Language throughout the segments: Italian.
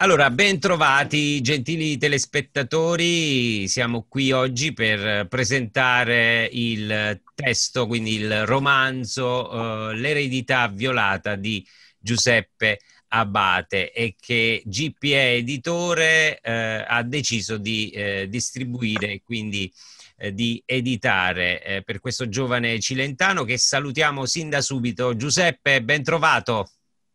Allora, ben trovati, gentili telespettatori. Siamo qui oggi per presentare il testo, quindi il romanzo L'eredità violata di Giuseppe Abate e che GPE Editore ha deciso di distribuire e quindi di editare per questo giovane cilentano che salutiamo sin da subito. Giuseppe, ben trovato.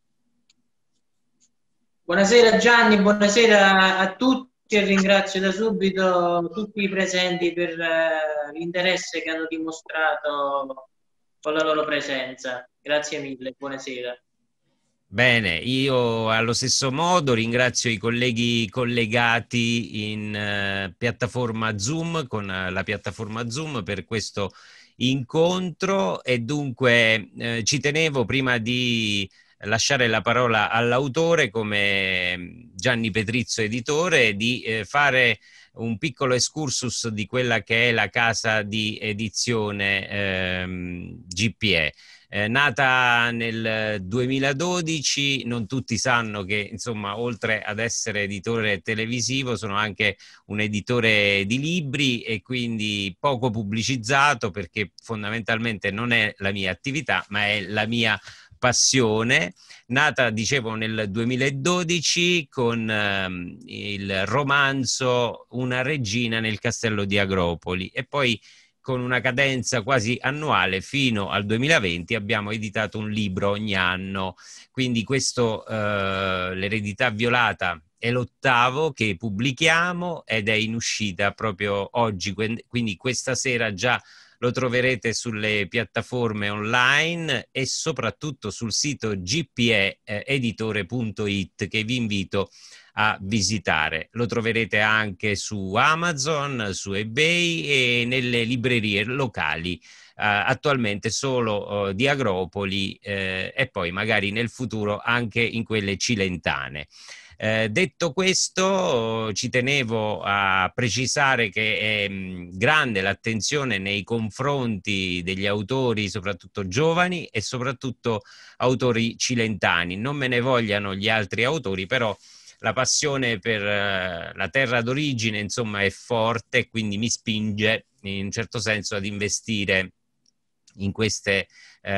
Buonasera Gianni, buonasera a tutti e ringrazio da subito tutti i presenti per l'interesse che hanno dimostrato con la loro presenza. Grazie mille, buonasera. Bene, io allo stesso modo ringrazio i colleghi collegati in piattaforma Zoom con la piattaforma Zoom per questo incontro e dunque ci tenevo prima di lasciare la parola all'autore come Gianni Petrizzo editore di fare un piccolo excursus di quella che è la casa di edizione GPE. Nata nel 2012, non tutti sanno che, insomma, oltre ad essere editore televisivo, sono anche un editore di libri e quindi poco pubblicizzato perché fondamentalmente non è la mia attività, ma è la mia passione. Nata, dicevo, nel 2012 con il romanzo Una regina nel castello di Agropoli e poi con una cadenza quasi annuale fino al 2020 abbiamo editato un libro ogni anno, quindi questo L'eredità violata è l'ottavo che pubblichiamo ed è in uscita proprio oggi, quindi questa sera già lo troverete sulle piattaforme online e soprattutto sul sito gpeeditore.it che vi invito a visitare. Lo troverete anche su Amazon, su eBay e nelle librerie locali. Attualmente solo di Agropoli e poi magari nel futuro anche in quelle cilentane. Detto questo, ci tenevo a precisare che è grande l'attenzione nei confronti degli autori, soprattutto giovani e soprattutto autori cilentani. Non me ne vogliano gli altri autori, però la passione per la terra d'origine, insomma, è forte e quindi mi spinge in un certo senso ad investire in queste,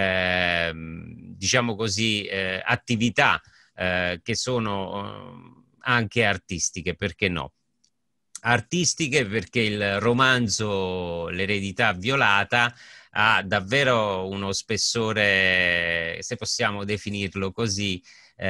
diciamo così, attività che sono anche artistiche, perché no? Artistiche perché il romanzo L'eredità violata ha davvero uno spessore, se possiamo definirlo così,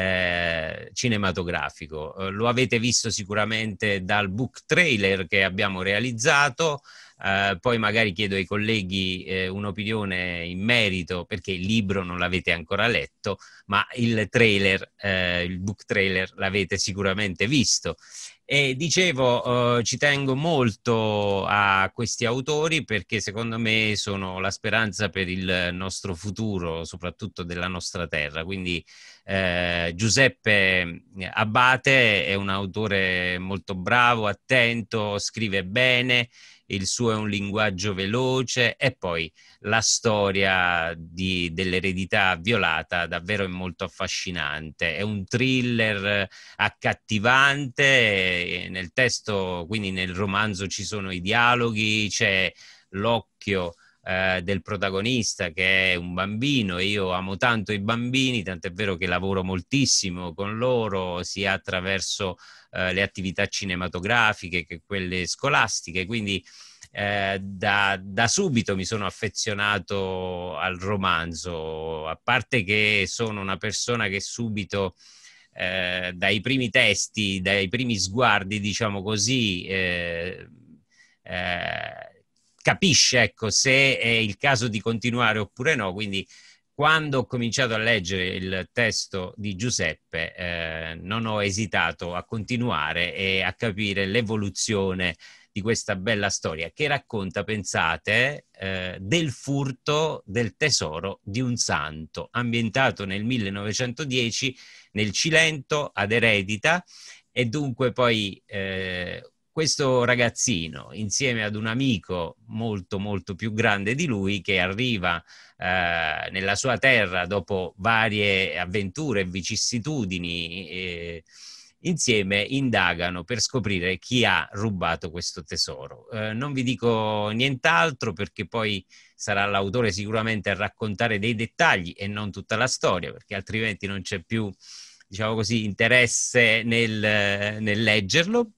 cinematografico. Lo avete visto sicuramente dal book trailer che abbiamo realizzato, poi magari chiedo ai colleghi un'opinione in merito perché il libro non l'avete ancora letto, ma il trailer, il book trailer l'avete sicuramente visto. E dicevo, ci tengo molto a questi autori perché secondo me sono la speranza per il nostro futuro, soprattutto della nostra terra. Quindi Giuseppe Abate è un autore molto bravo, attento, scrive bene, il suo è un linguaggio veloce e poi la storia dell'eredità violata davvero è molto affascinante. È un thriller accattivante, nel testo, quindi nel romanzo ci sono i dialoghi, c'è l'occhio del protagonista che è un bambino e io amo tanto i bambini, tant'è vero che lavoro moltissimo con loro sia attraverso le attività cinematografiche che quelle scolastiche, quindi da subito mi sono affezionato al romanzo, a parte che sono una persona che subito dai primi testi, dai primi sguardi, diciamo così, capisce ecco, se è il caso di continuare oppure no. Quindi quando ho cominciato a leggere il testo di Giuseppe non ho esitato a continuare e a capire l'evoluzione di questa bella storia che racconta, pensate, del furto del tesoro di un santo, ambientato nel 1910 nel Cilento ad Eredita e dunque poi questo ragazzino insieme ad un amico molto molto più grande di lui che arriva nella sua terra dopo varie avventure e vicissitudini insieme indagano per scoprire chi ha rubato questo tesoro. Non vi dico nient'altro perché poi sarà l'autore sicuramente a raccontare dei dettagli e non tutta la storia, perché altrimenti non c'è più, diciamo così, interesse nel leggerlo.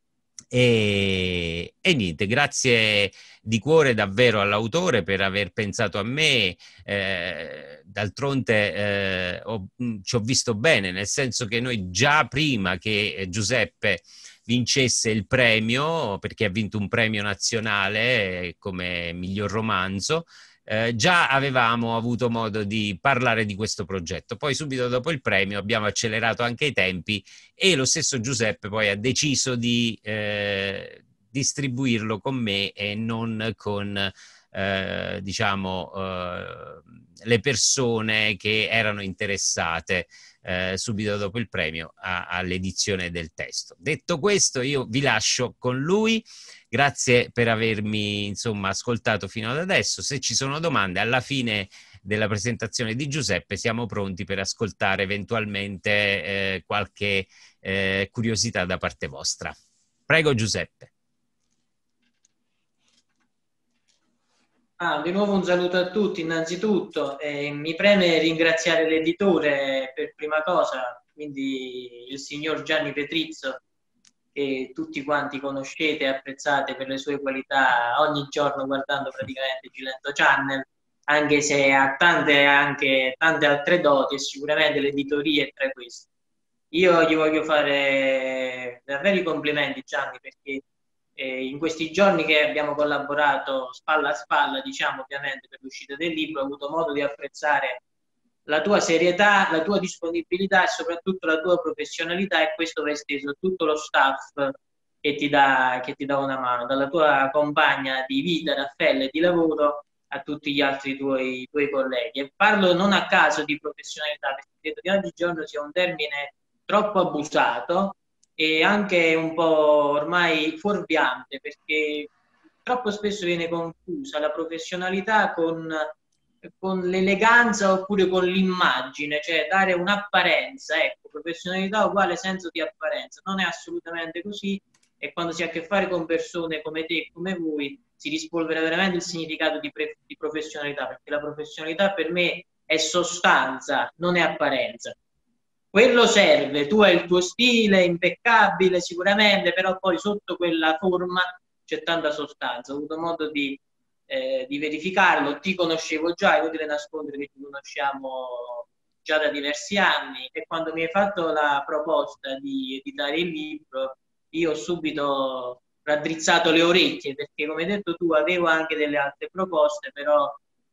E niente, grazie di cuore davvero all'autore per aver pensato a me. D'altronde ci ho visto bene, nel senso che noi già prima che Giuseppe vincesse il premio, perché ha vinto un premio nazionale come miglior romanzo, già avevamo avuto modo di parlare di questo progetto. Poi subito dopo il premio abbiamo accelerato anche i tempi e lo stesso Giuseppe poi ha deciso di distribuirlo con me e non con diciamo le persone che erano interessate subito dopo il premio all'edizione del testo. Detto questo, io vi lascio con lui. Grazie per avermi insomma ascoltato fino ad adesso. Se ci sono domande alla fine della presentazione di Giuseppe siamo pronti per ascoltare eventualmente qualche curiosità da parte vostra. Prego Giuseppe. Di nuovo un saluto a tutti innanzitutto. Mi preme ringraziare l'editore per prima cosa, quindi il signor Gianni Petrizzo, che tutti quanti conoscete e apprezzate per le sue qualità ogni giorno guardando praticamente Cilento Channel, anche se ha anche tante altre doti e sicuramente l'editoria è tra queste. Io gli voglio fare davvero i complimenti, Gianni, perché in questi giorni che abbiamo collaborato spalla a spalla, diciamo ovviamente per l'uscita del libro, ho avuto modo di apprezzare la tua serietà, la tua disponibilità e soprattutto la tua professionalità, e questo va esteso a tutto lo staff che ti dà una mano, dalla tua compagna di vita, Raffaella, e di lavoro a tutti gli altri tuoi colleghi. E parlo non a caso di professionalità, perché credo che oggigiorno sia un termine troppo abusato e anche un po' ormai fuorviante, perché troppo spesso viene confusa la professionalità con l'eleganza oppure con l'immagine, cioè dare un'apparenza, ecco, professionalità uguale senso di apparenza. Non è assolutamente così, e quando si ha a che fare con persone come te e come voi si rispolvera veramente il significato di professionalità, perché la professionalità per me è sostanza, non è apparenza. Quello serve, tu hai il tuo stile impeccabile sicuramente, però poi sotto quella forma c'è tanta sostanza. Ho avuto modo di verificarlo, ti conoscevo già, è inutile nascondere che ci conosciamo già da diversi anni, e quando mi hai fatto la proposta di editare il libro io ho subito raddrizzato le orecchie, perché come hai detto tu avevo anche delle altre proposte, però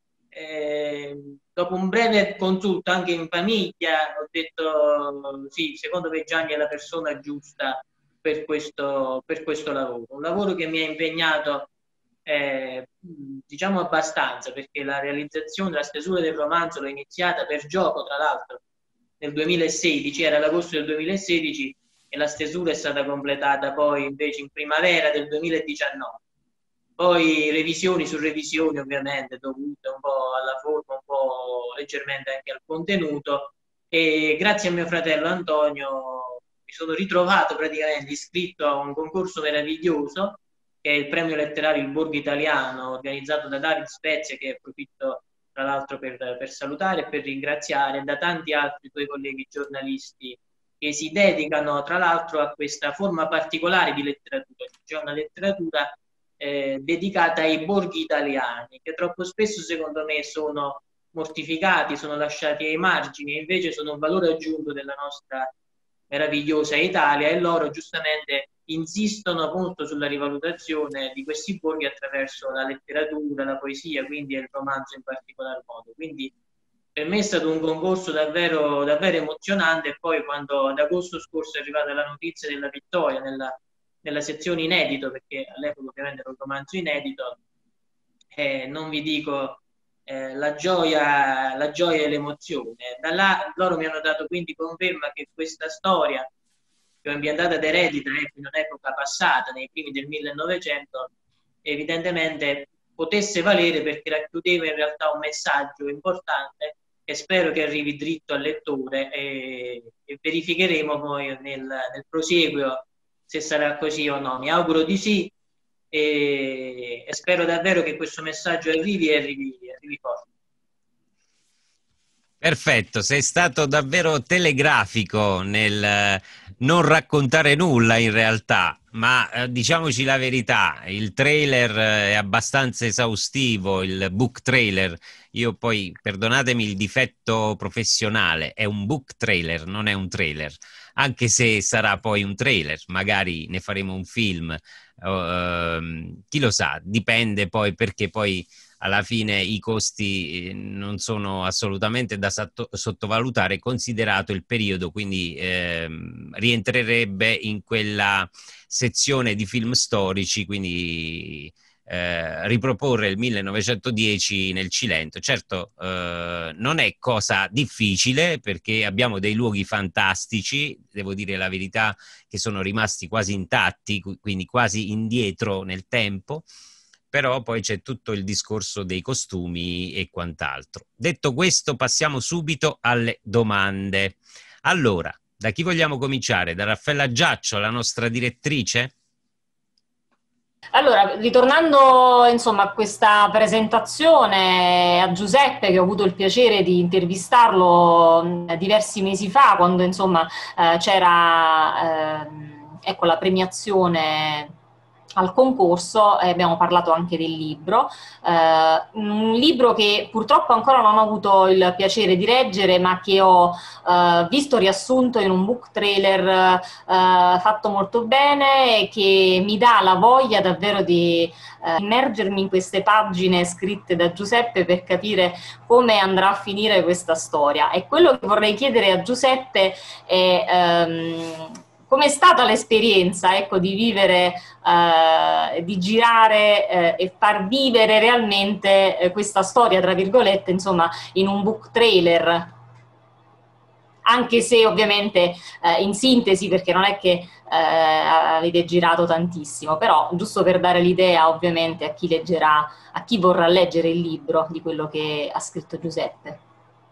dopo un breve consulto anche in famiglia ho detto sì, secondo me Gianni è la persona giusta per questo lavoro, un lavoro che mi ha impegnato diciamo abbastanza, perché la realizzazione, la stesura del romanzo l'ho iniziata per gioco, tra l'altro nel 2016, era l'agosto del 2016, e la stesura è stata completata poi invece in primavera del 2019. Poi revisioni su revisioni, ovviamente, dovute un po' alla forma, un po' leggermente anche al contenuto, e grazie a mio fratello Antonio mi sono ritrovato praticamente iscritto a un concorso meraviglioso, che è il premio letterario Il Borgo Italiano, organizzato da David Spezia, che approfitto tra l'altro per salutare e per ringraziare, da tanti altri tuoi colleghi giornalisti che si dedicano tra l'altro a questa forma particolare di letteratura, cioè una letteratura dedicata ai borghi italiani, che troppo spesso secondo me sono mortificati, sono lasciati ai margini, e invece sono un valore aggiunto della nostra meravigliosa Italia, e loro giustamente insistono appunto sulla rivalutazione di questi borghi attraverso la letteratura, la poesia, quindi il romanzo in particolar modo. Quindi per me è stato un concorso davvero, davvero emozionante, e poi quando ad agosto scorso è arrivata la notizia della vittoria nella sezione inedito, perché all'epoca ovviamente era un romanzo inedito, non vi dico la gioia e l'emozione. Da là loro mi hanno dato quindi conferma che questa storia, che è ambientata ad Eredita, in un'epoca passata, nei primi del 1900, evidentemente potesse valere, perché racchiudeva in realtà un messaggio importante e spero che arrivi dritto al lettore, e verificheremo poi nel prosieguo se sarà così o no. Mi auguro di sì, e spero davvero che questo messaggio arrivi forte. Perfetto, sei stato davvero telegrafico nel non raccontare nulla in realtà, ma diciamoci la verità, il trailer è abbastanza esaustivo, il book trailer. Io poi, perdonatemi il difetto professionale, è un book trailer, non è un trailer, anche se sarà poi un trailer, magari ne faremo un film, chi lo sa, dipende poi, perché poi alla fine i costi non sono assolutamente da sottovalutare, considerato il periodo, quindi rientrerebbe in quella sezione di film storici, quindi riproporre il 1910 nel Cilento. Certo, non è cosa difficile, perché abbiamo dei luoghi fantastici, devo dire la verità, che sono rimasti quasi intatti, quindi quasi indietro nel tempo, però poi c'è tutto il discorso dei costumi e quant'altro. Detto questo, passiamo subito alle domande. Allora, da chi vogliamo cominciare? Da Raffaella Giaccio, la nostra direttrice? Allora, ritornando insomma a questa presentazione, a Giuseppe, che ho avuto il piacere di intervistarlo diversi mesi fa, quando insomma c'era ecco, la premiazione al concorso, e abbiamo parlato anche del libro, un libro che purtroppo ancora non ho avuto il piacere di leggere, ma che ho visto riassunto in un book trailer fatto molto bene, e che mi dà la voglia davvero di immergermi in queste pagine scritte da Giuseppe per capire come andrà a finire questa storia. E quello che vorrei chiedere a Giuseppe è com'è stata l'esperienza, ecco, di vivere, di girare e far vivere realmente questa storia, tra virgolette, insomma, in un book trailer, anche se ovviamente in sintesi, perché non è che avete girato tantissimo, però giusto per dare l'idea ovviamente a chi leggerà, a chi vorrà leggere il libro, di quello che ha scritto Giuseppe.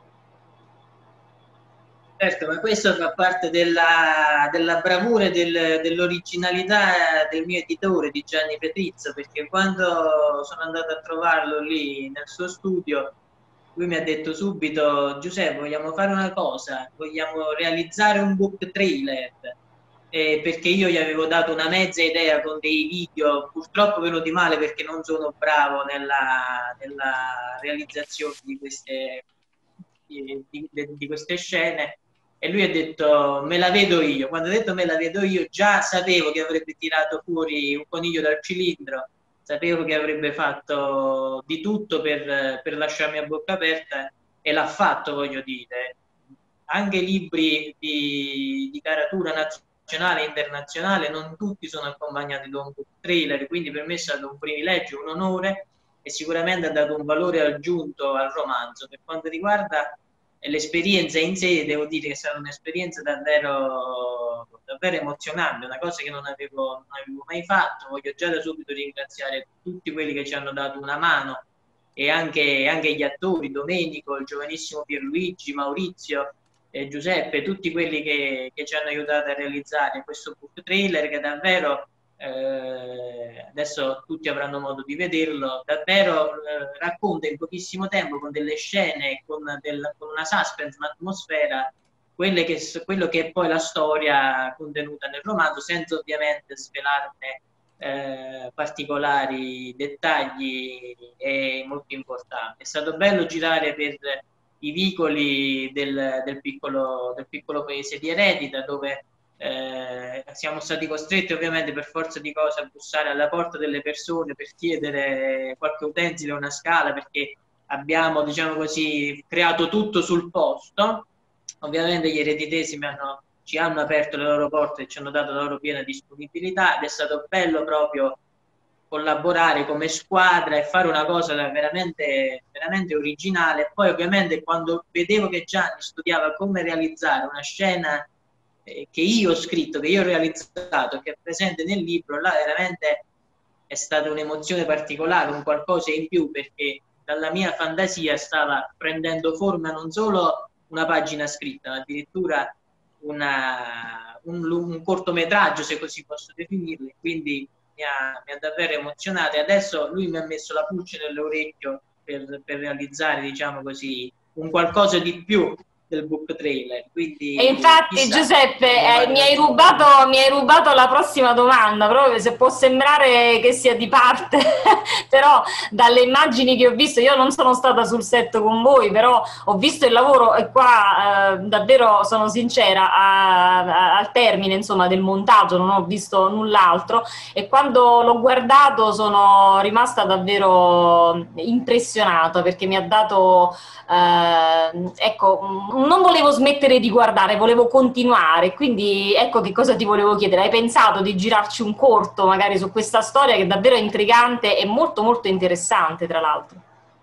Certo, ma questo fa parte della bravura e dell'originalità del mio editore, di Gianni Petrizzo, perché quando sono andato a trovarlo lì nel suo studio, lui mi ha detto subito: Giuseppe, vogliamo fare una cosa, vogliamo realizzare un book trailer, perché io gli avevo dato una mezza idea con dei video, purtroppo venuti male perché non sono bravo nella realizzazione di queste scene. E lui ha detto: me la vedo io. Quando ha detto me la vedo io, già sapevo che avrebbe tirato fuori un coniglio dal cilindro, sapevo che avrebbe fatto di tutto per lasciarmi a bocca aperta, e l'ha fatto, voglio dire. Anche libri di caratura nazionale e internazionale non tutti sono accompagnati da un book trailer, quindi per me è stato un privilegio, un onore, e sicuramente ha dato un valore aggiunto al romanzo. Per quanto riguarda l'esperienza in sé, devo dire che è stata un'esperienza davvero, davvero emozionante, una cosa che non avevo mai fatto. Voglio già da subito ringraziare tutti quelli che ci hanno dato una mano, e anche gli attori, Domenico, il giovanissimo Pierluigi, Maurizio, Giuseppe, tutti quelli che ci hanno aiutato a realizzare questo book trailer, che davvero, adesso tutti avranno modo di vederlo, davvero racconta in pochissimo tempo, con delle scene, con una suspense, un'atmosfera, quello che è poi la storia contenuta nel romanzo, senza ovviamente svelarne particolari dettagli molto importanti. È stato bello girare per i vicoli del piccolo paese di Eredita, dove siamo stati costretti ovviamente per forza di cose a bussare alla porta delle persone per chiedere qualche utensile o una scala, perché abbiamo, diciamo così, creato tutto sul posto. Ovviamente gli ereditesi ci hanno aperto le loro porte e ci hanno dato la loro piena disponibilità, ed è stato bello proprio collaborare come squadra e fare una cosa veramente, veramente originale. Poi ovviamente quando vedevo che Gianni studiava come realizzare una scena che io ho scritto, che io ho realizzato, che è presente nel libro, là veramente è stata un'emozione particolare, un qualcosa in più, perché dalla mia fantasia stava prendendo forma non solo una pagina scritta, ma addirittura un cortometraggio, se così posso definirlo, quindi mi ha davvero emozionato, e adesso lui mi ha messo la pulce nell'orecchio per realizzare, diciamo così, un qualcosa di più del book trailer. Quindi, e infatti, chissà, Giuseppe, mi hai rubato la prossima domanda, proprio se può sembrare che sia di parte, però dalle immagini che ho visto, io non sono stata sul set con voi, però ho visto il lavoro, e qua davvero sono sincera, al termine, insomma, del montaggio non ho visto null'altro, e quando l'ho guardato sono rimasta davvero impressionata, perché mi ha dato ecco, non volevo smettere di guardare, volevo continuare, quindi ecco che cosa ti volevo chiedere. Hai pensato di girarci un corto magari su questa storia, che è davvero intrigante e molto molto interessante, tra l'altro?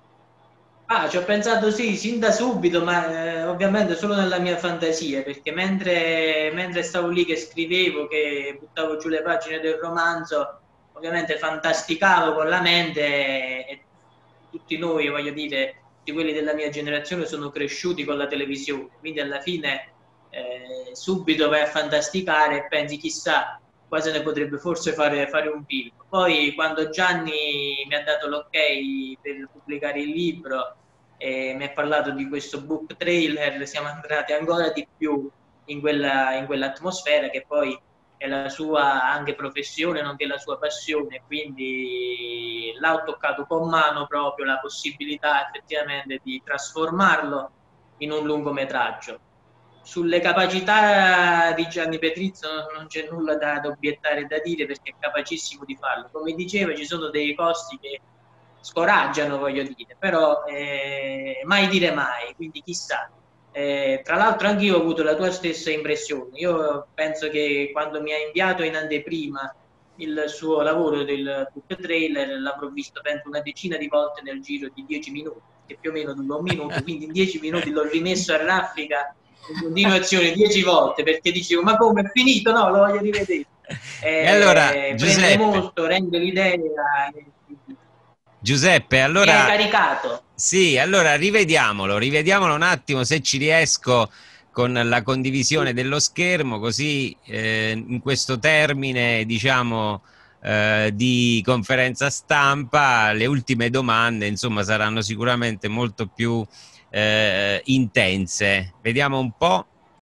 Ci ho pensato sì, sin da subito, ma ovviamente solo nella mia fantasia, perché mentre stavo lì che scrivevo, che buttavo giù le pagine del romanzo, ovviamente fantasticavo con la mente, e tutti noi, voglio dire, tutti quelli della mia generazione sono cresciuti con la televisione, quindi alla fine subito vai a fantasticare e pensi, chissà, qua se ne potrebbe forse fare un film. Poi quando Gianni mi ha dato l'ok per pubblicare il libro e mi ha parlato di questo book trailer, siamo entrati ancora di più in quell'atmosfera, che poi è la sua anche professione, nonché la sua passione, quindi l'ho toccato con mano proprio la possibilità effettivamente di trasformarlo in un lungometraggio. Sulle capacità di Gianni Petrizzo non c'è nulla da obiettare, da dire, perché è capacissimo di farlo. Come diceva, ci sono dei costi che scoraggiano, voglio dire, però mai dire mai, quindi chissà. Tra l'altro anch'io ho avuto la tua stessa impressione. Io penso che quando mi ha inviato in anteprima il suo lavoro del book trailer l'avrò visto penso una decina di volte nel giro di 10 minuti, che più o meno dura un minuto, quindi in 10 minuti l'ho rimesso a raffica in continuazione 10 volte, perché dicevo, ma come, è finito? No, lo voglio rivedere. E allora, Prende molto, rende l'idea. Giuseppe, Mi hai allora caricato. sì, allora rivediamolo un attimo se ci riesco con la condivisione dello schermo, così in questo termine, diciamo, di conferenza stampa, le ultime domande, insomma, saranno sicuramente molto più intense. Vediamo un po'.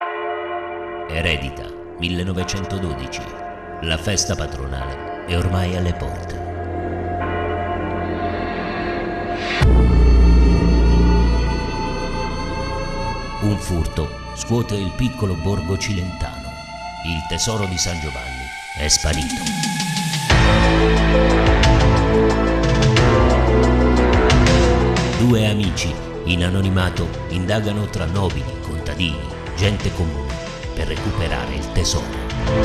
Eredita 1912. La festa patronale è ormai alle porte. Un furto scuote il piccolo borgo cilentano. Il tesoro di San Giovanni è sparito. Due amici in anonimato indagano tra nobili, contadini, gente comune per recuperare il tesoro.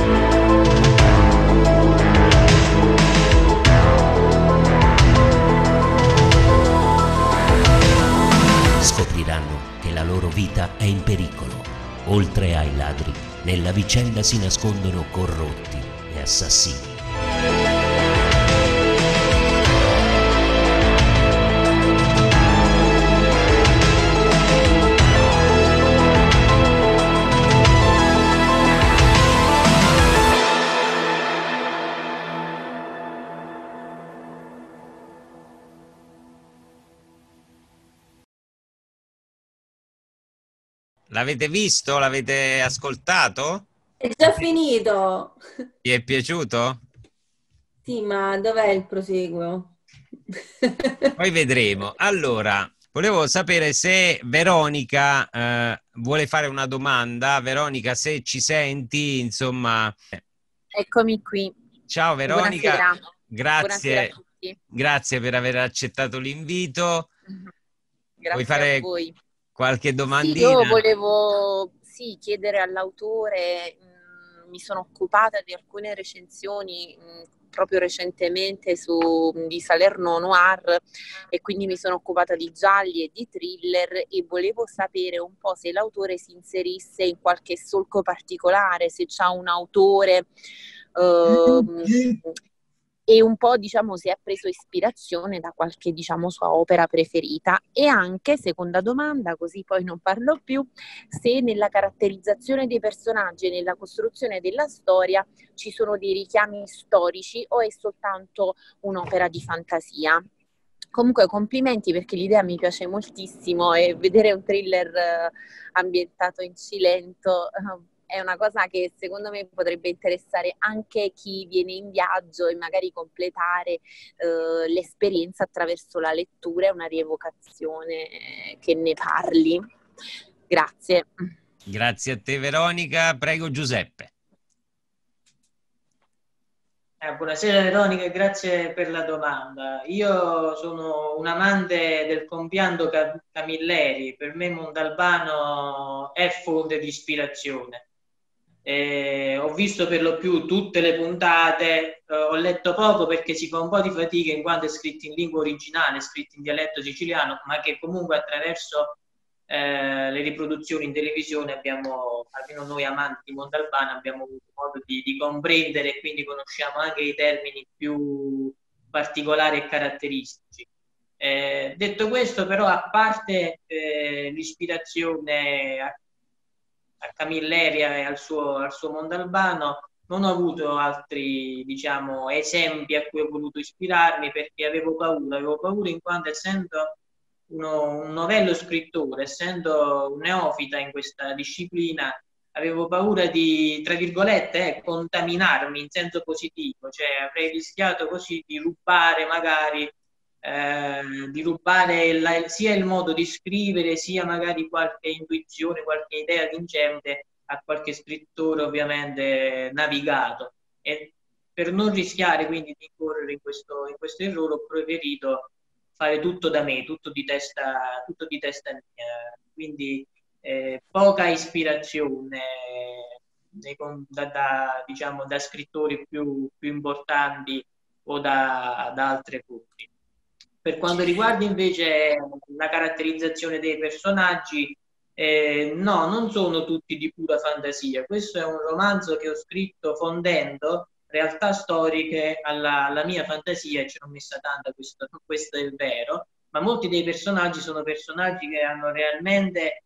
Scopriranno che la loro vita è in pericolo. Oltre ai ladri, nella vicenda si nascondono corrotti e assassini. L'avete visto? L'avete ascoltato? È già finito. Vi è piaciuto? Sì, ma dov'è il proseguo? Poi vedremo. Allora, volevo sapere se Veronica vuole fare una domanda. Veronica, se ci senti, insomma. Eccomi qui. Ciao Veronica. Buonasera. Grazie. Buonasera a tutti. Grazie per aver accettato l'invito. Grazie Vuoi fare a voi. qualche domandina? Sì, io volevo chiedere all'autore, mi sono occupata di alcune recensioni proprio recentemente di Salerno Noir, e quindi mi sono occupata di gialli e di thriller, e volevo sapere un po' se l'autore si inserisse in qualche solco particolare, se c'ha un autore e un po', diciamo, si è preso ispirazione da qualche, diciamo, sua opera preferita. E anche, seconda domanda, così poi non parlo più, se nella caratterizzazione dei personaggi e nella costruzione della storia ci sono dei richiami storici o è soltanto un'opera di fantasia. Comunque complimenti, perché l'idea mi piace moltissimo, e vedere un thriller ambientato in Cilento è una cosa che secondo me potrebbe interessare anche chi viene in viaggio, e magari completare l'esperienza attraverso la lettura e una rievocazione che ne parli. Grazie. Grazie a te Veronica, prego Giuseppe. Buonasera Veronica, e grazie per la domanda. Io sono un amante del compianto Camilleri, per me Montalbano è fonte di ispirazione. Ho visto per lo più tutte le puntate, ho letto poco perché si fa un po' di fatica in quanto è scritto in lingua originale, scritto in dialetto siciliano, ma che comunque attraverso le riproduzioni in televisione abbiamo, almeno noi amanti di Montalbano, abbiamo avuto modo di comprendere, e quindi conosciamo anche i termini più particolari e caratteristici. Detto questo, però, a parte l'ispirazione a Camilleri e al suo Montalbano, non ho avuto altri, diciamo, esempi a cui ho voluto ispirarmi, perché avevo paura in quanto, essendo un novello scrittore, essendo un neofita in questa disciplina, avevo paura di, tra virgolette, contaminarmi in senso positivo, cioè avrei rischiato così di rubare magari, sia il modo di scrivere, sia magari qualche intuizione, qualche idea vincente a qualche scrittore ovviamente navigato. E per non rischiare quindi di incorrere in questo errore, ho preferito fare tutto da me, tutto di testa mia, quindi poca ispirazione diciamo, da scrittori più importanti o da altre fonti. Per quanto riguarda invece la caratterizzazione dei personaggi, no, non sono tutti di pura fantasia. Questo è un romanzo che ho scritto fondendo realtà storiche alla mia fantasia, e ci ho messa tanta, questo è il vero, ma molti dei personaggi sono personaggi che hanno realmente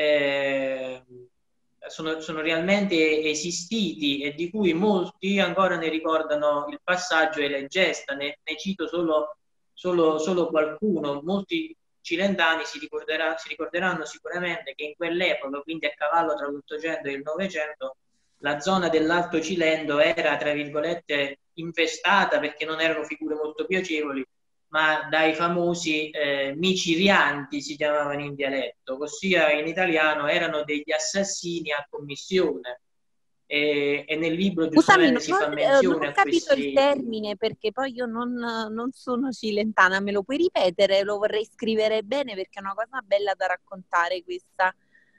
sono realmente esistiti, e di cui molti ancora ne ricordano il passaggio e le gesta. Ne cito solo qualcuno. Molti cilentani si ricorderanno sicuramente che in quell'epoca, quindi a cavallo tra l'Ottocento e il Novecento, la zona dell'Alto Cilento era, tra virgolette, infestata, perché non erano figure molto piacevoli, ma dai famosi micirianti, si chiamavano in dialetto, ossia in italiano erano degli assassini a commissione. E nel libro giustamente si fa menzione non ho capito il termine, perché poi io non sono cilentana. Me lo puoi ripetere? Lo vorrei scrivere bene, perché è una cosa bella da raccontare questa.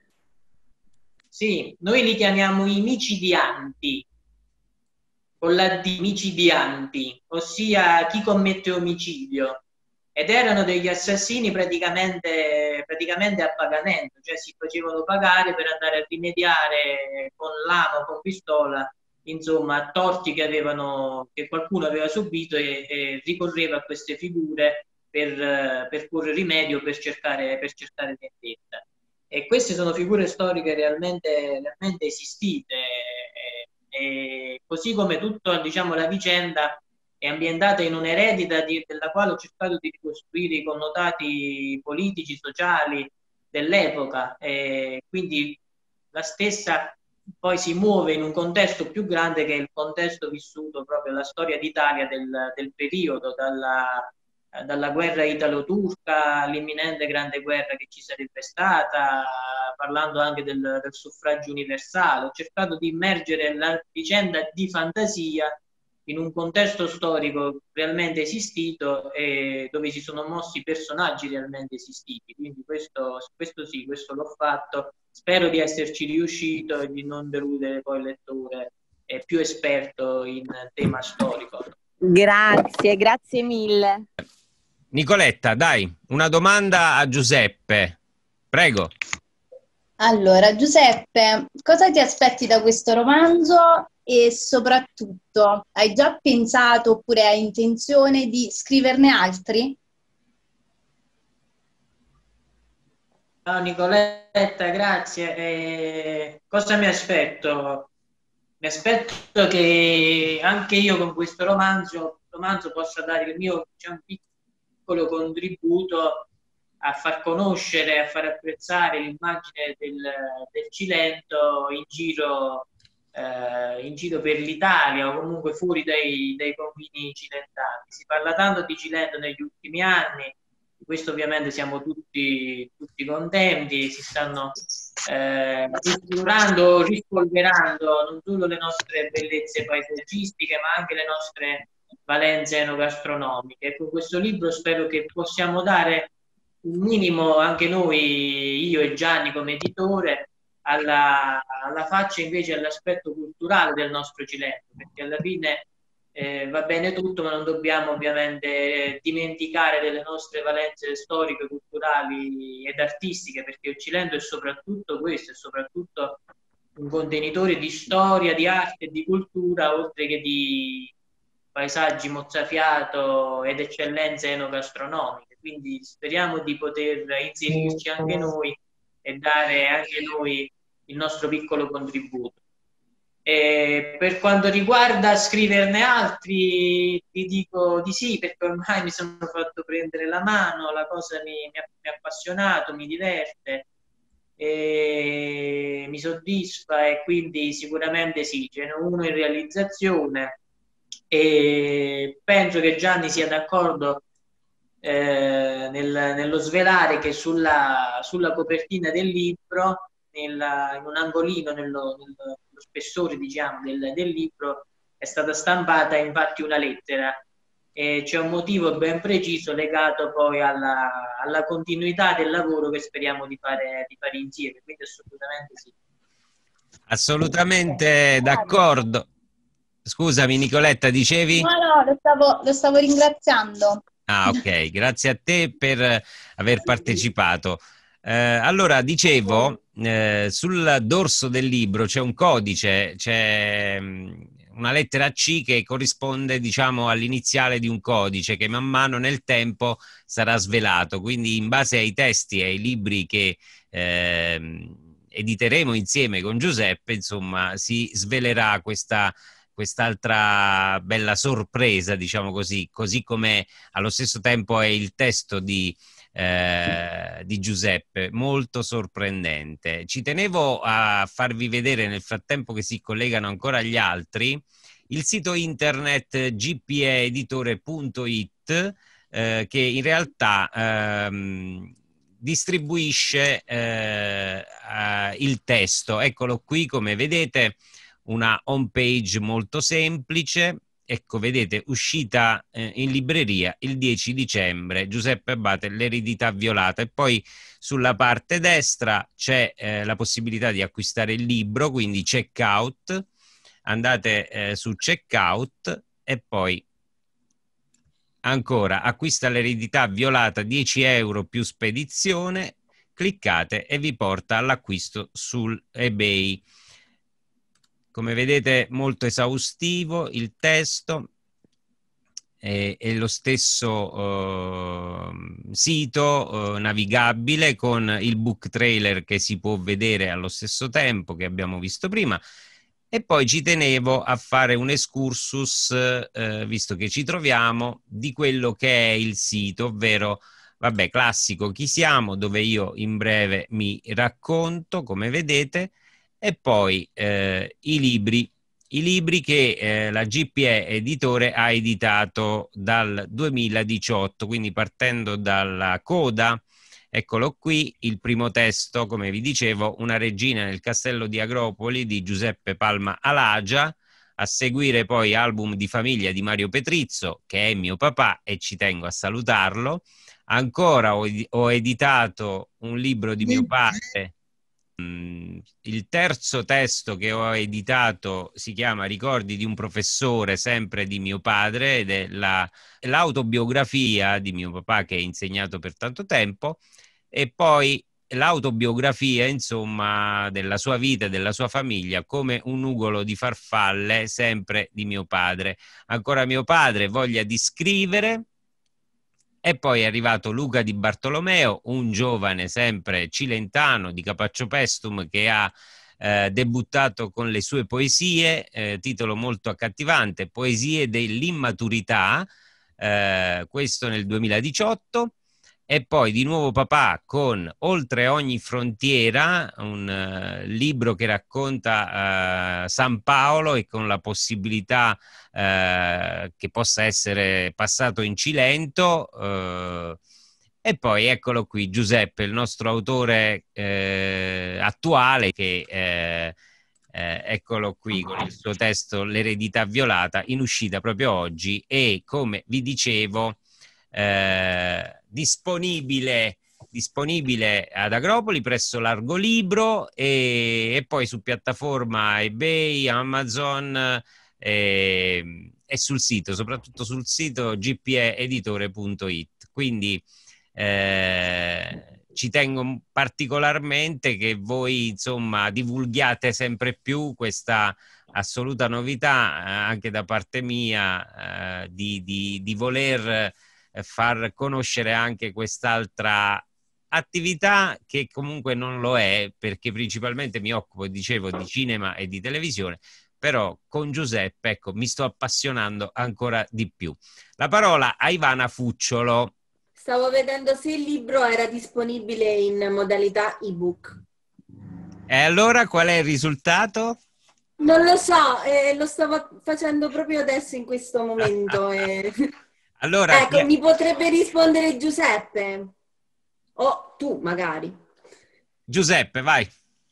Sì, noi li chiamiamo i micidianti, con la D, micidianti, ossia chi commette omicidio, ed erano degli assassini praticamente a pagamento, cioè si facevano pagare per andare a rimediare con lama, con pistola, insomma, torti che qualcuno aveva subito, e ricorreva a queste figure per porre rimedio, per cercare vendetta. E queste sono figure storiche realmente esistite, e così come tutta, diciamo, la vicenda è ambientata in un'eredita della quale ho cercato di ricostruire i connotati politici, sociali dell'epoca, e quindi la stessa poi si muove in un contesto più grande, che è il contesto vissuto proprio, la storia d'Italia del periodo, dalla guerra italo-turca all'imminente grande guerra che ci sarebbe stata, parlando anche del suffragio universale. Ho cercato di immergere la vicenda di fantasia in un contesto storico realmente esistito, e dove si sono mossi personaggi realmente esistiti. Quindi questo sì, questo l'ho fatto. Spero di esserci riuscito e di non deludere poi il lettore più esperto in tema storico. Grazie mille. Nicoletta, dai, una domanda a Giuseppe. Prego. Allora, Giuseppe, cosa ti aspetti da questo romanzo e soprattutto hai già pensato oppure hai intenzione di scriverne altri? Ciao Nicoletta, grazie. Cosa mi aspetto? Mi aspetto che anche io con questo romanzo possa dare il mio, diciamo, piccolo contributo a far conoscere, a far apprezzare l'immagine del Cilento in giro per l'Italia o comunque fuori dai confini cilentani. Si parla tanto di Cilento negli ultimi anni, di questo ovviamente siamo tutti contenti, si stanno esplorando, rispolverando non solo le nostre bellezze paesaggistiche, ma anche le nostre valenze enogastronomiche. Con questo libro spero che possiamo dare un minimo anche noi, io e Gianni come editore, alla faccia invece all'aspetto culturale del nostro Cilento, perché alla fine va bene tutto, ma non dobbiamo ovviamente dimenticare delle nostre valenze storiche, culturali ed artistiche, perché il Cilento è soprattutto questo, è soprattutto un contenitore di storia, di arte e di cultura, oltre che di paesaggi mozzafiato ed eccellenze enogastronomiche. Quindi speriamo di poter inserirci anche noi e dare anche noi il nostro piccolo contributo. E per quanto riguarda scriverne altri, ti dico di sì, perché ormai mi sono fatto prendere la mano, la cosa mi ha appassionato, mi diverte, e mi soddisfa, e quindi sicuramente sì, ce n'è uno in realizzazione e penso che Gianni sia d'accordo nello svelare che sulla copertina del libro, in un angolino, nello spessore diciamo del libro, è stata stampata infatti una lettera, e c'è un motivo ben preciso legato poi alla continuità del lavoro che speriamo di fare insieme, quindi assolutamente sì. Assolutamente d'accordo. Scusami Nicoletta, dicevi? No, lo stavo ringraziando. Ah, ok, grazie a te per aver partecipato. Allora, dicevo, sul dorso del libro c'è un codice, c'è una lettera C che corrisponde, diciamo, all'iniziale di un codice che man mano nel tempo sarà svelato. Quindi, in base ai testi e ai libri che editeremo insieme con Giuseppe, insomma, si svelerà quest'altra bella sorpresa, diciamo così come allo stesso tempo è il testo di Giuseppe, molto sorprendente. Ci tenevo a farvi vedere, nel frattempo che si collegano ancora gli altri, il sito internet gpaeditore.it che in realtà distribuisce il testo. Eccolo qui, come vedete, una home page molto semplice. Ecco, vedete, uscita in libreria il 10 dicembre, Giuseppe Abate, L'eredità violata, e poi sulla parte destra c'è la possibilità di acquistare il libro, quindi checkout, andate su checkout e poi ancora acquista L'eredità violata, 10 euro più spedizione, cliccate e vi porta all'acquisto sul eBay. Come vedete, molto esaustivo il testo, è lo stesso sito navigabile con il book trailer che si può vedere allo stesso tempo, che abbiamo visto prima. E poi ci tenevo a fare un excursus, visto che ci troviamo, di quello che è il sito, ovvero, vabbè, classico Chi siamo, dove io in breve mi racconto, come vedete, e poi i libri che la GPE Editore ha editato dal 2018, quindi partendo dalla coda. Eccolo qui, il primo testo, come vi dicevo, Una regina nel castello di Agropoli di Giuseppe Palma Alagia, a seguire poi Album di famiglia di Mario Petrizzo, che è mio papà e ci tengo a salutarlo. Ancora ho editato un libro di mio padre. Il terzo testo che ho editato si chiama Ricordi di un professore, sempre di mio padre, ed è l'autobiografia di mio papà che ha insegnato per tanto tempo. E poi l'autobiografia, insomma, della sua vita e della sua famiglia, come un nugolo di farfalle, sempre di mio padre. Ancora mio padre, voglia di scrivere. E poi è arrivato Luca Di Bartolomeo, un giovane sempre cilentano di Capacciopestuum che ha debuttato con le sue poesie, titolo molto accattivante, Poesie dell'immaturità, questo nel 2018. E poi di nuovo papà con Oltre ogni frontiera, un libro che racconta San Paolo e con la possibilità che possa essere passato in Cilento. E poi eccolo qui Giuseppe, il nostro autore attuale, che eccolo qui con il suo testo L'eredità violata, in uscita proprio oggi e, come vi dicevo, disponibile ad Agropoli presso Largo Libro e poi su piattaforma eBay, Amazon e sul sito, soprattutto sul sito gpeeditore.it. Quindi ci tengo particolarmente che voi, insomma, divulghiate sempre più questa assoluta novità, anche da parte mia, di voler far conoscere anche quest'altra attività che comunque non lo è, perché principalmente mi occupo, dicevo, di cinema e di televisione, però con Giuseppe, ecco, mi sto appassionando ancora di più. La parola a Ivana Fucciolo. Stavo vedendo se il libro era disponibile in modalità ebook. E allora qual è il risultato? Non lo so, lo stavo facendo proprio adesso in questo momento. Allora, ecco, mi potrebbe rispondere Giuseppe o tu magari. Giuseppe, vai.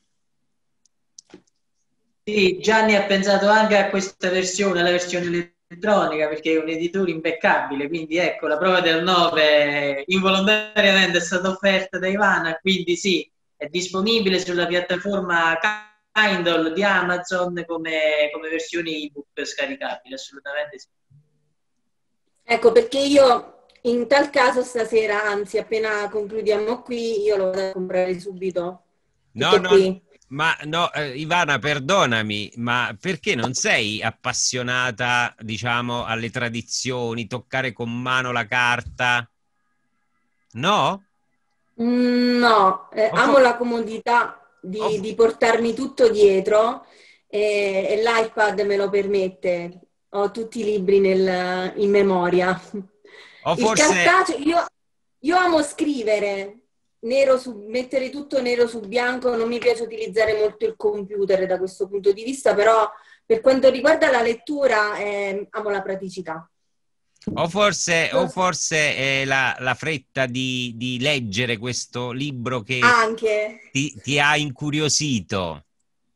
Sì, Gianni ha pensato anche a questa versione, la versione elettronica, perché è un editore impeccabile, quindi ecco, la prova del 9 involontariamente è stata offerta da Ivana, quindi sì, è disponibile sulla piattaforma Kindle di Amazon come versione ebook scaricabile, assolutamente sì. Ecco, perché io in tal caso stasera, anzi appena concludiamo qui, io lo vado a comprare subito. No, qui. Ma no, Ivana, perdonami, ma perché non sei appassionata, diciamo, alle tradizioni, toccare con mano la carta? No? No, amo la comodità di portarmi tutto dietro e l'iPad me lo permette. Ho tutti i libri in memoria. Il cartaceo, io amo scrivere, mettere tutto nero su bianco, non mi piace utilizzare molto il computer da questo punto di vista, però per quanto riguarda la lettura amo la praticità. O forse è la fretta di leggere questo libro che anche ti ha incuriosito.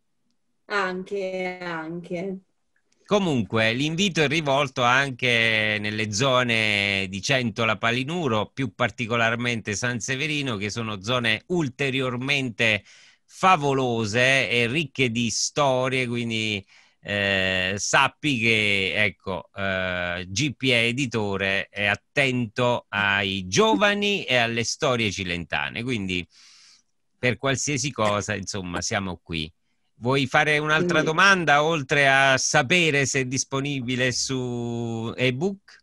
Anche. Comunque, l'invito è rivolto anche nelle zone di Centola Palinuro, più particolarmente San Severino, che sono zone ulteriormente favolose e ricche di storie, quindi sappi che, ecco, GPA Editore è attento ai giovani e alle storie cilentane, quindi per qualsiasi cosa, insomma, siamo qui. Vuoi fare un'altra domanda, oltre a sapere se è disponibile su ebook?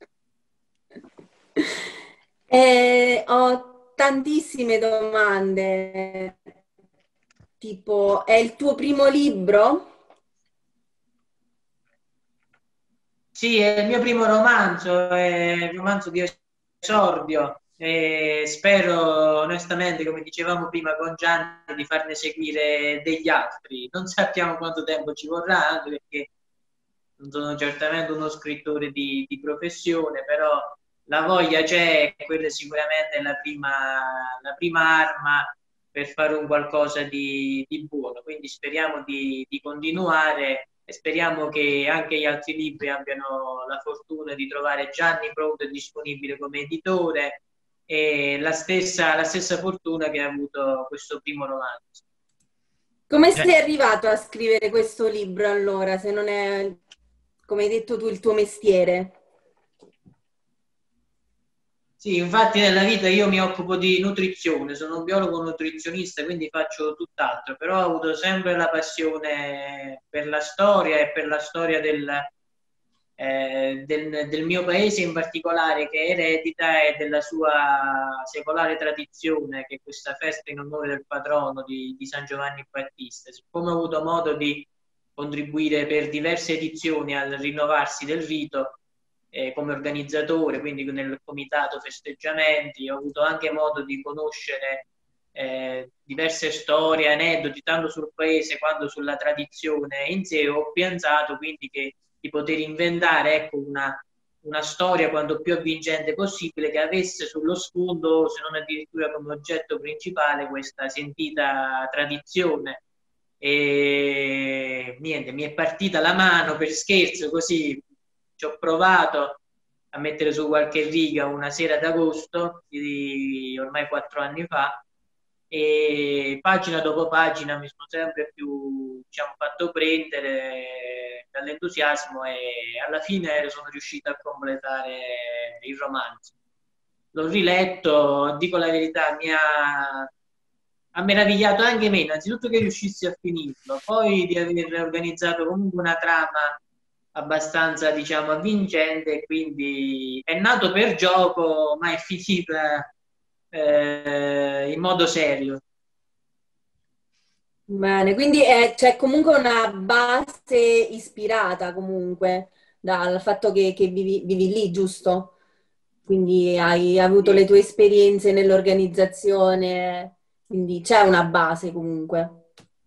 Ho tantissime domande, tipo, è il tuo primo libro? Sì, è il mio primo romanzo, è il romanzo di esordio. E spero onestamente, come dicevamo prima con Gianni, di farne seguire degli altri. Non sappiamo quanto tempo ci vorrà, anche perché non sono certamente uno scrittore di professione, però la voglia c'è e quella sicuramente è la prima arma per fare un qualcosa di buono. Quindi speriamo di continuare e speriamo che anche gli altri libri abbiano la fortuna di trovare Gianni pronto e disponibile come editore, e la stessa fortuna che ha avuto questo primo romanzo. Come sei arrivato a scrivere questo libro allora, se non è, come hai detto tu, il tuo mestiere? Sì, infatti nella vita io mi occupo di nutrizione, sono un biologo nutrizionista, quindi faccio tutt'altro, però ho avuto sempre la passione per la storia e per la storia del mio paese in particolare, che è eredita, e della sua secolare tradizione, che è questa festa in onore del patrono di San Giovanni Battista. Siccome ho avuto modo di contribuire per diverse edizioni al rinnovarsi del rito, come organizzatore, quindi nel comitato festeggiamenti, ho avuto anche modo di conoscere diverse storie, aneddoti, tanto sul paese quanto sulla tradizione in sé. Ho pensato quindi di poter inventare, ecco, una storia quanto più avvincente possibile, che avesse sullo sfondo, se non addirittura come oggetto principale, questa sentita tradizione. E niente, mi è partita la mano per scherzo, così ci ho provato a mettere su qualche riga una sera d'agosto di ormai 4 anni fa, e pagina dopo pagina mi sono sempre più, diciamo, fatto prendere dall'entusiasmo, e alla fine sono riuscito a completare il romanzo. L'ho riletto, dico la verità, ha meravigliato anche me, innanzitutto che riuscissi a finirlo, poi di aver organizzato comunque una trama abbastanza, diciamo, avvincente, quindi è nato per gioco, ma è finita in modo serio. Bene, quindi c'è comunque una base ispirata comunque dal fatto che vivi lì, giusto? Quindi hai avuto le tue esperienze nell'organizzazione, quindi c'è una base comunque.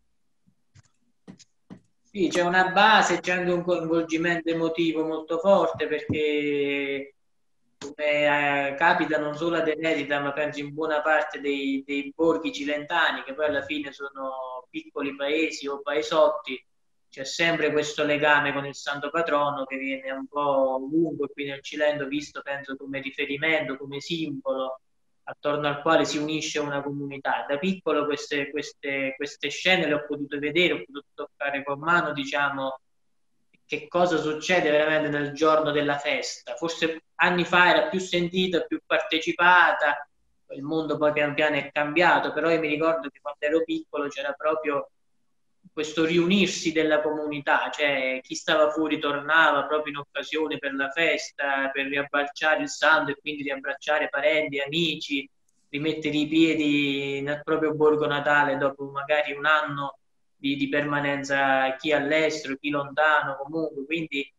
Sì, c'è una base, c'è anche un coinvolgimento emotivo molto forte, perché come capita non solo ad Eredita, ma penso in buona parte dei borghi cilentani, che poi alla fine sono piccoli paesi o paesotti, c'è sempre questo legame con il santo patrono, che viene un po' ovunque qui nel Cilento visto, penso, come riferimento, come simbolo attorno al quale si unisce una comunità. Da piccolo queste scene le ho potute vedere, ho potuto toccare con mano, diciamo, che cosa succede veramente nel giorno della festa. Forse anni fa era più sentita, più partecipata, il mondo poi pian piano è cambiato, però io mi ricordo che quando ero piccolo c'era proprio questo riunirsi della comunità, cioè chi stava fuori tornava proprio in occasione per la festa, per riabbracciare il santo e quindi riabbracciare parenti, amici, rimettere i piedi nel proprio borgo natale dopo magari un anno di permanenza, chi all'estero, chi lontano, comunque. Quindi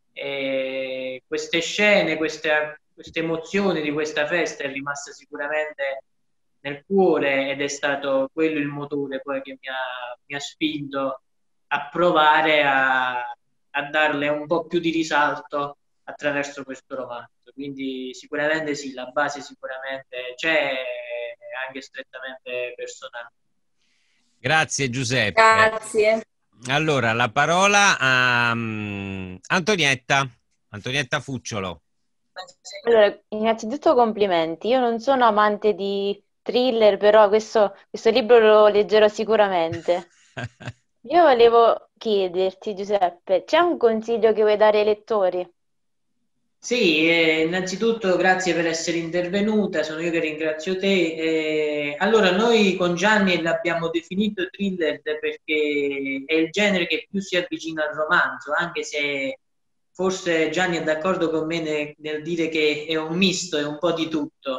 queste scene, queste emozioni di questa festa è rimasta sicuramente nel cuore, ed è stato quello il motore poi che mi ha spinto a provare a darle un po' più di risalto attraverso questo romanzo. Quindi sicuramente sì, la base sicuramente c'è, anche strettamente personale. Grazie Giuseppe. Grazie. Allora, la parola a Antonietta Fucciolo. Allora, innanzitutto complimenti. Io non sono amante di thriller, però questo libro lo leggerò sicuramente. Io volevo chiederti, Giuseppe, c'è un consiglio che vuoi dare ai lettori? Sì, innanzitutto grazie per essere intervenuta, sono io che ringrazio te. Allora, noi con Gianni l'abbiamo definito thriller perché è il genere che più si avvicina al romanzo, anche se forse Gianni è d'accordo con me nel dire che è un misto, è un po' di tutto.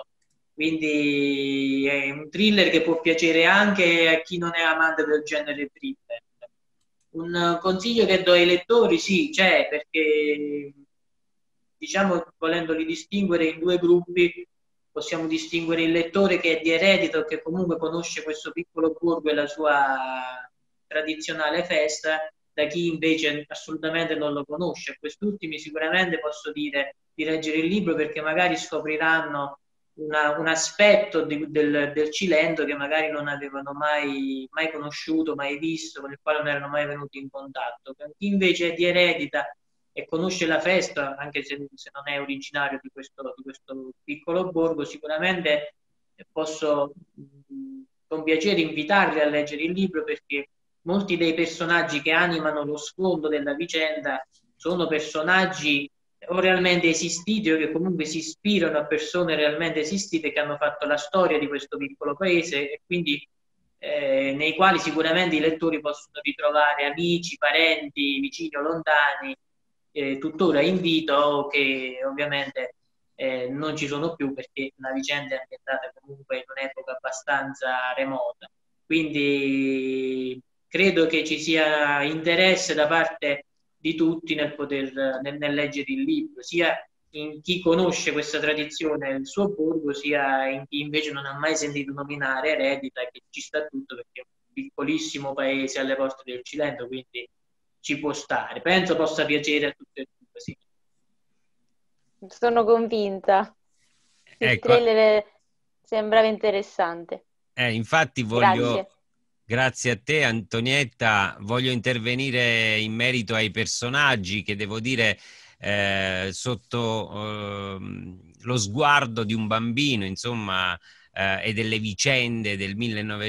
Quindi è un thriller che può piacere anche a chi non è amante del genere thriller. Un consiglio che do ai lettori, sì, c'è, perché diciamo, volendoli distinguere in due gruppi, possiamo distinguere il lettore che è di Eredito, che comunque conosce questo piccolo borgo e la sua tradizionale festa, da chi invece assolutamente non lo conosce. A quest'ultimi sicuramente posso dire di leggere il libro, perché magari scopriranno un aspetto del Cilento che magari non avevano mai conosciuto, mai visto, con il quale non erano mai venuti in contatto. Per chi invece è di Eredita e conosce la festa, anche se non è originario di questo piccolo borgo, sicuramente posso con piacere invitarli a leggere il libro, perché molti dei personaggi che animano lo sfondo della vicenda sono personaggi o realmente esistiti o che comunque si ispirano a persone realmente esistite che hanno fatto la storia di questo piccolo paese e quindi nei quali sicuramente i lettori possono ritrovare amici, parenti, vicini o lontani, tuttora in vita o che ovviamente non ci sono più perché la vicenda è ambientata comunque in un'epoca abbastanza remota. Quindi credo che ci sia interesse da parte di tutti nel leggere il libro, sia in chi conosce questa tradizione del suo borgo, sia in chi invece non ha mai sentito nominare Eredita, che ci sta tutto perché è un piccolissimo paese alle porte del Cilento, quindi ci può stare. Penso possa piacere a tutti e due, sì. Sono convinta. Il Ecco, trailer sembrava interessante. infatti Grazie. grazie a te Antonietta, voglio intervenire in merito ai personaggi che devo dire sotto lo sguardo di un bambino, insomma, e delle vicende del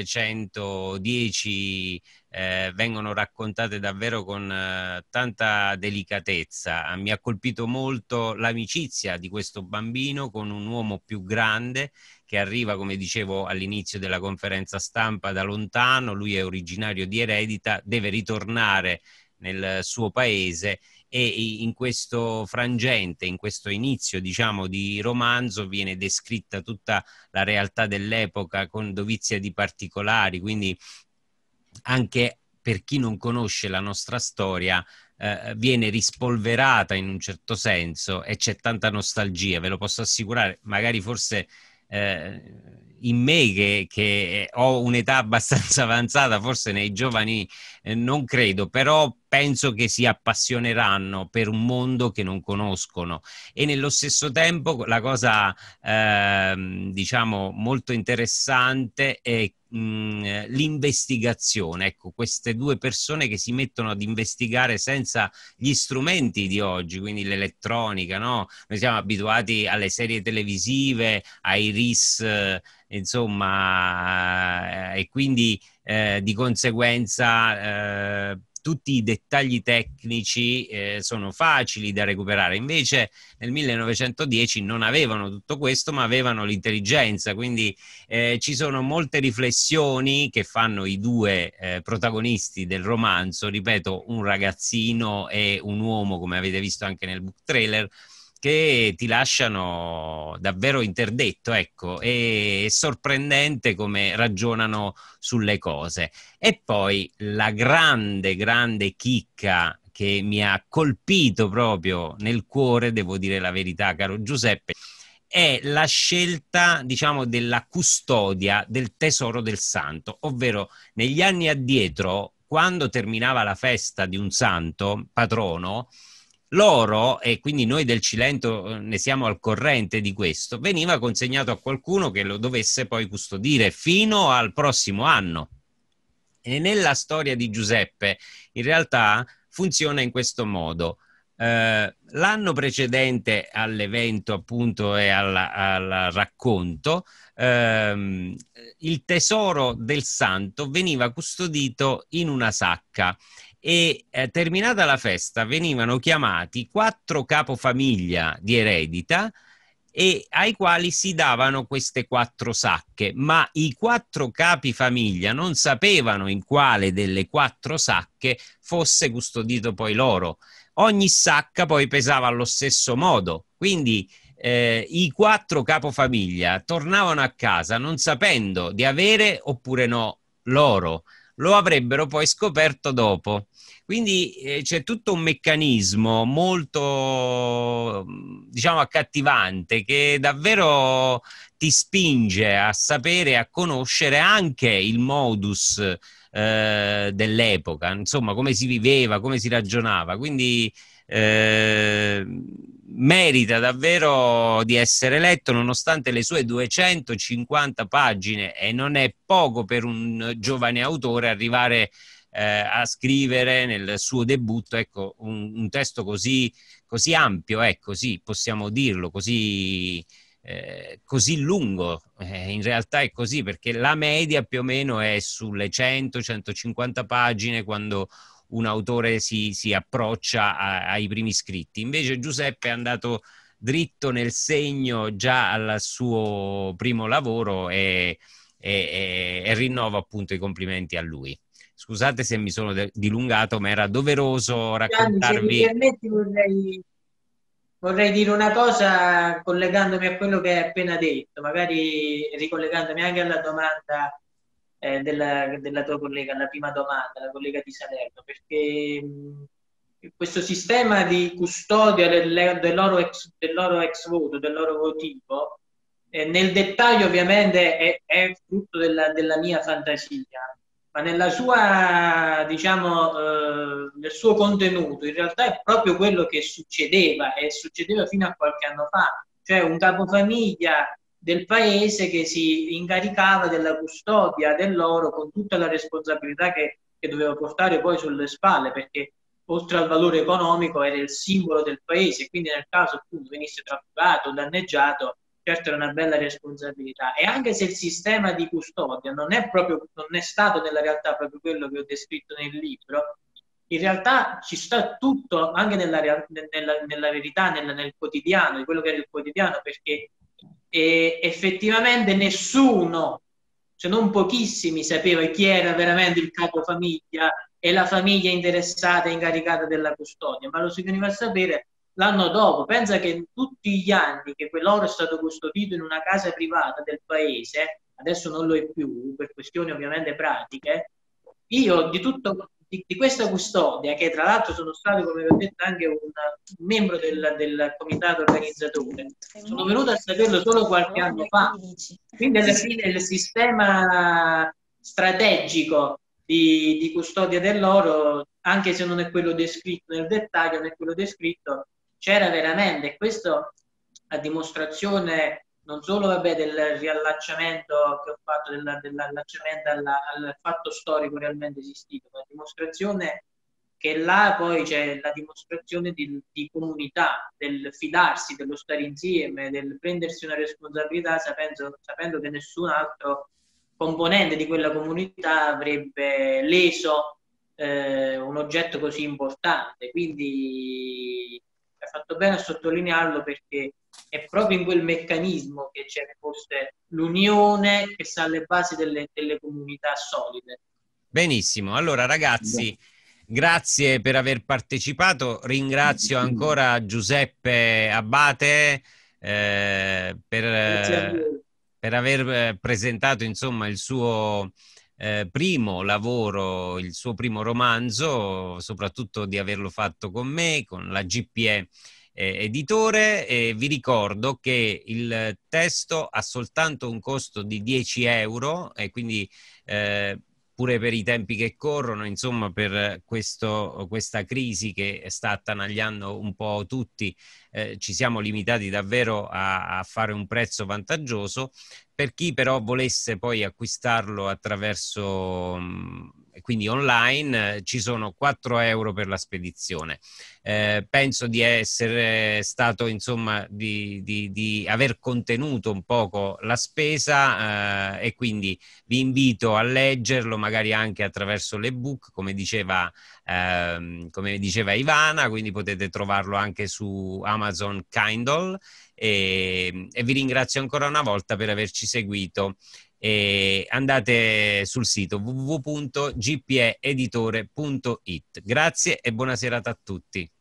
1910 vengono raccontate davvero con tanta delicatezza. Mi ha colpito molto l'amicizia di questo bambino con un uomo più grande che arriva, come dicevo all'inizio della conferenza stampa, da lontano. Lui è originario di Eredita, deve ritornare nel suo paese e in questo frangente, in questo inizio, diciamo, di romanzo viene descritta tutta la realtà dell'epoca con dovizia di particolari, quindi anche per chi non conosce la nostra storia viene rispolverata in un certo senso e c'è tanta nostalgia, ve lo posso assicurare, magari forse in me che ho un'età abbastanza avanzata, forse nei giovani non credo, però penso che si appassioneranno per un mondo che non conoscono e nello stesso tempo la cosa diciamo molto interessante è l'investigazione. Ecco, queste due persone che si mettono ad investigare senza gli strumenti di oggi, quindi l'elettronica, no? Noi siamo abituati alle serie televisive, ai RIS, insomma, e quindi di conseguenza tutti i dettagli tecnici sono facili da recuperare. Invece nel 1910 non avevano tutto questo, ma avevano l'intelligenza, quindi ci sono molte riflessioni che fanno i due protagonisti del romanzo, ripeto, un ragazzino e un uomo, come avete visto anche nel book trailer, che ti lasciano davvero interdetto, ecco, è sorprendente come ragionano sulle cose. E poi la grande, grande chicca che mi ha colpito proprio nel cuore, devo dire la verità, caro Giuseppe, è la scelta, diciamo, della custodia del tesoro del santo, ovvero negli anni addietro, quando terminava la festa di un santo patrono, l'oro, e quindi noi del Cilento ne siamo al corrente di questo, veniva consegnato a qualcuno che lo dovesse poi custodire fino al prossimo anno. E nella storia di Giuseppe in realtà funziona in questo modo. L'anno precedente all'evento appunto e al racconto, il tesoro del santo veniva custodito in una sacca e terminata la festa venivano chiamati 4 capofamiglia di Eredita e ai quali si davano queste 4 sacche, ma i 4 capifamiglia non sapevano in quale delle 4 sacche fosse custodito poi l'oro. Ogni sacca poi pesava allo stesso modo, quindi i 4 capofamiglia tornavano a casa non sapendo di avere oppure no l'oro. Lo avrebbero poi scoperto dopo. Quindi c'è tutto un meccanismo molto, diciamo, accattivante che davvero ti spinge a sapere, a conoscere anche il modus dell'epoca, insomma, come si viveva, come si ragionava. Quindi merita davvero di essere letto nonostante le sue 250 pagine e non è poco per un giovane autore arrivare a scrivere nel suo debutto, ecco, un testo così ampio, ecco, sì, possiamo dirlo, così lungo. In realtà è così perché la media più o meno è sulle 100-150 pagine quando un autore si approccia ai primi scritti. Invece Giuseppe è andato dritto nel segno già al suo primo lavoro e rinnovo appunto i complimenti a lui. Scusate se mi sono dilungato, ma era doveroso Gianni, se mi raccontarvi. permetti, vorrei dire una cosa collegandomi a quello che hai appena detto, magari ricollegandomi anche alla domanda della tua collega, alla prima domanda, la collega di Salerno, perché questo sistema di custodia del loro ex voto, del loro votivo, nel dettaglio ovviamente è frutto della mia fantasia, ma nella sua, diciamo, nel suo contenuto in realtà è proprio quello che succedeva e succedeva fino a qualche anno fa, cioè un capofamiglia del paese che si incaricava della custodia dell'oro con tutta la responsabilità che doveva portare poi sulle spalle, perché oltre al valore economico era il simbolo del paese, quindi nel caso appunto venisse trafuggato o danneggiato, certo era una bella responsabilità. E anche se il sistema di custodia non è stato nella realtà proprio quello che ho descritto nel libro, in realtà ci sta tutto anche nella verità, nel quotidiano, di quello che era il quotidiano, perché effettivamente nessuno, se non pochissimi, sapeva chi era veramente il capofamiglia e la famiglia interessata e incaricata della custodia, ma lo si veniva a sapere l'anno dopo. Pensa che in tutti gli anni che quell'oro è stato custodito in una casa privata del paese, adesso non lo è più per questioni ovviamente pratiche, io di questa custodia, che tra l'altro sono stato, come vi ho detto, anche un membro del comitato organizzatore, sono venuto a saperlo solo qualche anno fa. Quindi alla fine il sistema strategico di custodia dell'oro, anche se non è quello descritto nel dettaglio, non è quello descritto, c'era veramente. Questo a dimostrazione non solo del riallacciamento che ho fatto, dell'allacciamento al fatto storico realmente esistito, ma a dimostrazione che là poi c'è la dimostrazione di comunità, del fidarsi, dello stare insieme, del prendersi una responsabilità sapendo che nessun altro componente di quella comunità avrebbe leso un oggetto così importante. Quindi hai fatto bene a sottolinearlo, perché è proprio in quel meccanismo che c'è forse l'unione che sta alle basi delle comunità solide. Benissimo, allora ragazzi, grazie per aver partecipato, ringrazio ancora Giuseppe Abbate per aver presentato insomma il suo primo lavoro, il suo primo romanzo, soprattutto di averlo fatto con me, con la GPE editore. E vi ricordo che il testo ha soltanto un costo di 10 euro e quindi pure per i tempi che corrono, insomma, per questa crisi che sta attanagliando un po' tutti, ci siamo limitati davvero a fare un prezzo vantaggioso. Per chi però volesse poi acquistarlo attraverso quindi online, ci sono 4 euro per la spedizione. Penso di essere stato, insomma, di aver contenuto un poco la spesa, e quindi vi invito a leggerlo, magari anche attraverso l'ebook, come diceva Ivana, quindi potete trovarlo anche su Amazon Kindle. E vi ringrazio ancora una volta per averci seguito. E andate sul sito www.gpeeditore.it. Grazie e buona serata a tutti.